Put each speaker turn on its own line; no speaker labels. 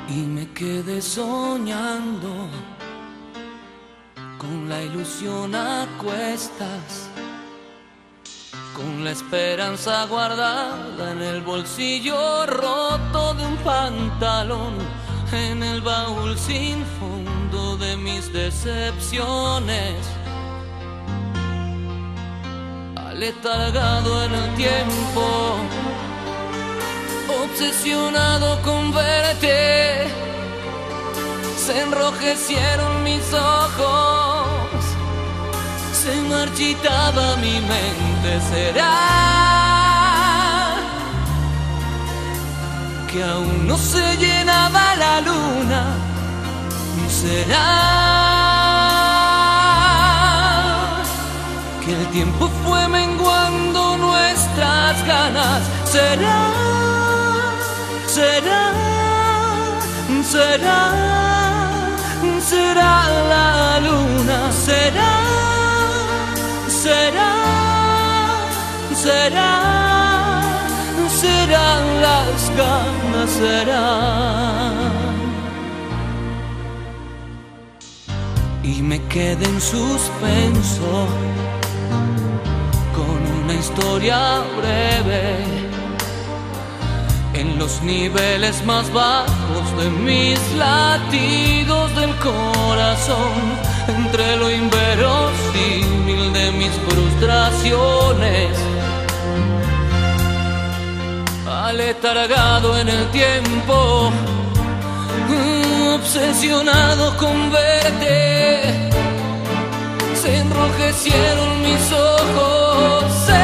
y me quedé soñando con la ilusión a cuestas, con la esperanza guardada en el bolsillo roto de un pantalón, en el baúl sin fondo de mis decepciones, aletargado en el tiempo, obsesionado con verte. Se enrojecieron mis ojos, se marchitaba mi mente. ¿Será que aún no se llenaba la luna? ¿Será que el tiempo fue menguando nuestras ganas? ¿Será? ¿Será? ¿Será? ¿Será la luna? ¿Será? ¿Será? ¿Será? ¿Serán las ganas? ¿Será? Y me quedé en suspenso con una historia breve, en los niveles más bajos de mis latidos del corazón, entre lo inverosímil de mis frustraciones, aletargado en el tiempo, obsesionado con verte. Se enrojecieron mis ojos.